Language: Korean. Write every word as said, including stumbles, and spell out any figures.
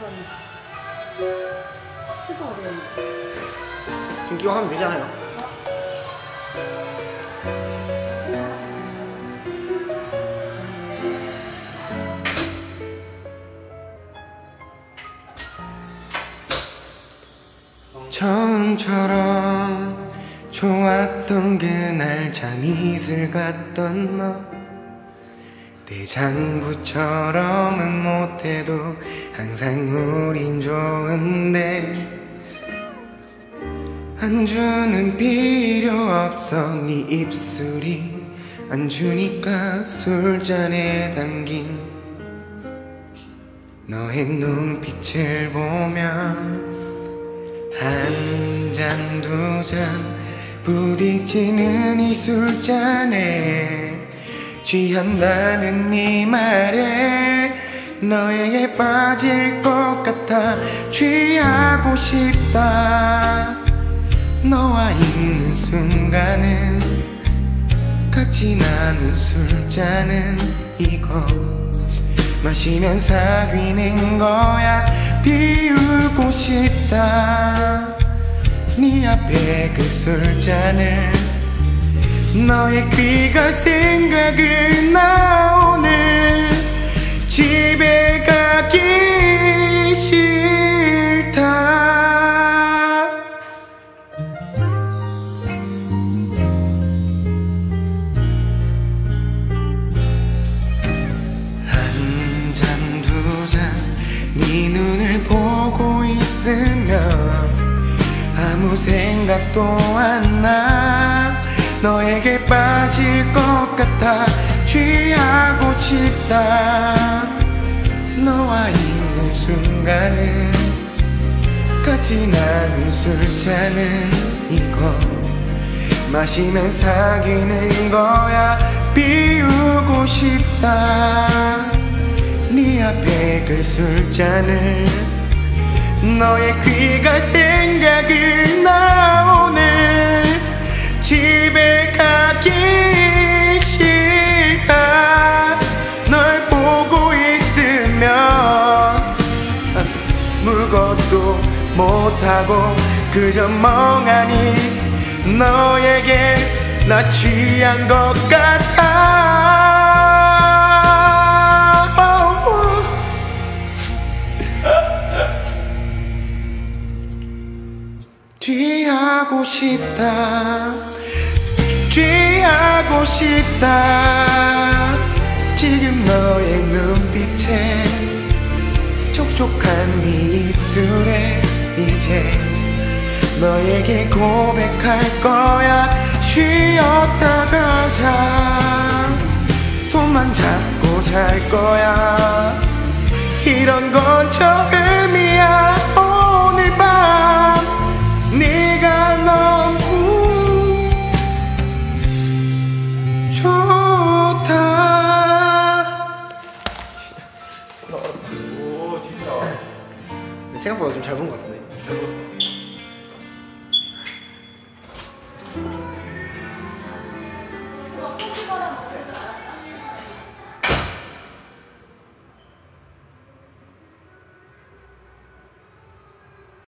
시소 어디 갔니? 지금 끼고 하면 되잖아요. 처음처럼 좋았던 그날 참 이슬 같던 너, 내 장부처럼은 못해도 항상 우린 좋은데 안주는 필요 없어. 네 입술이 안주니까 술잔에 담긴 너의 눈빛을 보면 한 잔 두 잔 부딪히는 이 술잔에 취한다는 네 말에 너에게 빠질 것 같아 취하고 싶다. 너와 있는 순간은 같이 나눈 술잔은 이거 마시면 사귀는 거야. 비우고 싶다. 네 앞에 그 술잔을 너의 귀가 생각을 나. 오늘 집에 가기 싫다. 한 잔 두 잔 네 눈을 보고 있으면 아무 생각도 안 나. 너에게 빠질 것 같아 취하고 싶다. 너와 있는 순간은 같이 나눈 술잔은 이거 마시면 사귀는 거야. 비우고 싶다. 네 앞에 그 술잔을 너의 귀가 생각을 나. 오늘 집에 가기 싫다. 널 보고 있으면 아무것도 못하고 그저 멍하니 너에게 나 취한 것 같아. 취하고 싶다. 취하고 싶다. 지금 너의 눈빛에 촉촉한 네 입술에 이제 너에게 고백할 거야. 쉬었다 가자. 손만 잡고 잘 거야. 이런 건 처음이야. 오늘 밤 네가 너무 좋다. 오 진짜 생각보다 좀 잘 본 것 같은데.